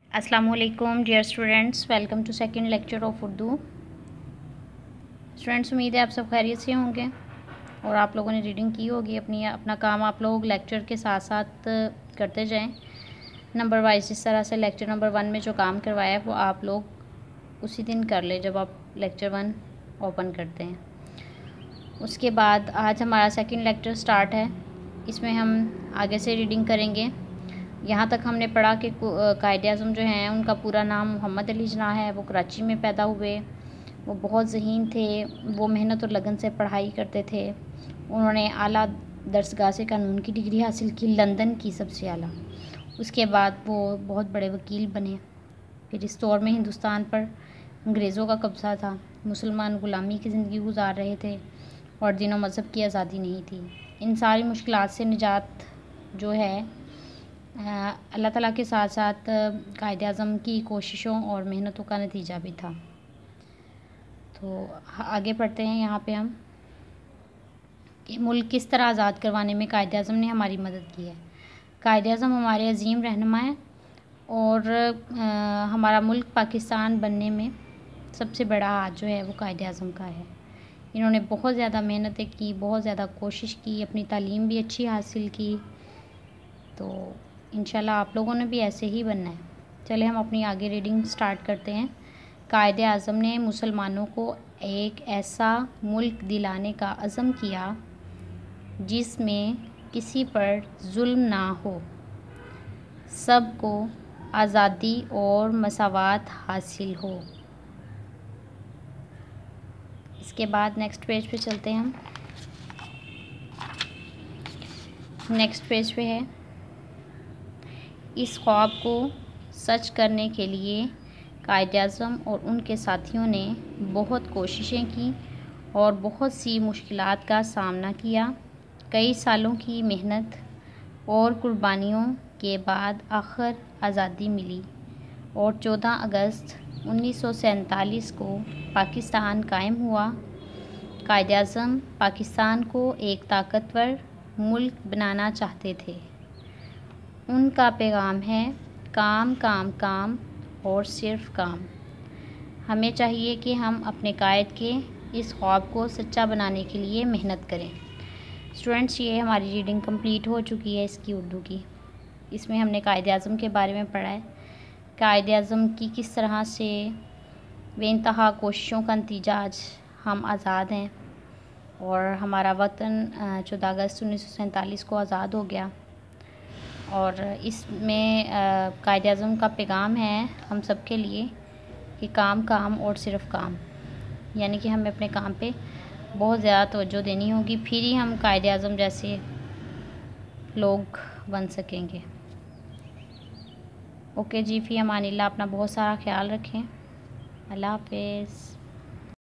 अस्सलामुअलैकुम dear students, welcome to second lecture of Urdu. Students, उम्मीद है आप सब खैरियत से होंगे और आप लोगों ने रीडिंग की होगी। अपना काम आप लोग लेक्चर के साथ साथ करते जाएं नंबर वाइज। जिस तरह से लेक्चर नंबर 1 में जो काम करवाया है वो आप लोग उसी दिन कर लें जब आप लेक्चर 1 ओपन करते हैं। उसके बाद आज हमारा सेकंड लेक्चर स्टार्ट है। इसमें हम आगे से रीडिंग करेंगे। यहाँ तक हमने पढ़ा कि कायद-ए-आज़म जो हैं उनका पूरा नाम मोहम्मद अली जिन्ना है। वो कराची में पैदा हुए। वो बहुत ज़हीन थे। वो मेहनत और लगन से पढ़ाई करते थे। उन्होंने आला दरसगाह से कानून की डिग्री हासिल की, लंदन की सबसे आला। उसके बाद वो बहुत बड़े वकील बने। फिर इस दौर में हिंदुस्तान पर अंग्रेज़ों का कब्ज़ा था। मुसलमान ग़ुलामी की ज़िंदगी गुजार रहे थे और दीन और मज़हब की आज़ादी नहीं थी। इन सारी मुश्किलात से निजात जो है अल्लाह ताला के साथ साथ कायद-ए-आज़म की कोशिशों और मेहनतों का नतीजा भी था। तो आगे पढ़ते हैं यहाँ पे हम कि मुल्क किस तरह आज़ाद करवाने में कायद-ए-आज़म ने हमारी मदद की है। कायद-ए-आज़म हमारे अजीम रहनुमा हैं और हमारा मुल्क पाकिस्तान बनने में सबसे बड़ा हाथ जो है वो कायद-ए-आज़म का है। इन्होंने बहुत ज़्यादा मेहनतें की, बहुत ज़्यादा कोशिश की, अपनी तालीम भी अच्छी हासिल की। तो इंशाल्लाह आप लोगों ने भी ऐसे ही बनना है। चले हम अपनी आगे रीडिंग स्टार्ट करते हैं। कायद-ए-आज़म ने मुसलमानों को एक ऐसा मुल्क दिलाने का अज़म किया जिसमें किसी पर जुल्म ना हो, सबको आज़ादी और मसावात हासिल हो। इसके बाद नेक्स्ट पेज पे चलते हैं हम। नेक्स्ट पेज पे है, इस ख्वाब को सच करने के लिए कायद-ए-आज़म और उनके साथियों ने बहुत कोशिशें की और बहुत सी मुश्किलात का सामना किया। कई सालों की मेहनत और कुर्बानियों के बाद आखिर आज़ादी मिली और 14 अगस्त 1947 को पाकिस्तान कायम हुआ। कायद-ए-आज़म पाकिस्तान को एक ताकतवर मुल्क बनाना चाहते थे। उनका पैगाम है, काम काम काम और सिर्फ काम। हमें चाहिए कि हम अपने कायद के इस ख्वाब को सच्चा बनाने के लिए मेहनत करें। स्टूडेंट्स, ये हमारी रीडिंग कंप्लीट हो चुकी है इसकी उर्दू की। इसमें हमने कायद-ए-आज़म के बारे में पढ़ा है। कायद-ए-आज़म की किस तरह से बेइंतहा कोशिशों का नतीजा आज हम आज़ाद हैं और हमारा वतन 14 अगस्त 1947 को आज़ाद हो गया। और इसमें कायद-ए-आज़म का पैगाम है हम सब के लिए कि काम काम और सिर्फ काम, यानी कि हमें अपने काम पे बहुत ज़्यादा तवज्जो देनी होगी, फिर ही हम कायद-ए-आज़म जैसे लोग बन सकेंगे। ओके जी, फ़ी अमानिल्लाह। अपना बहुत सारा ख्याल रखें। अल्लाह हाफ़िज़।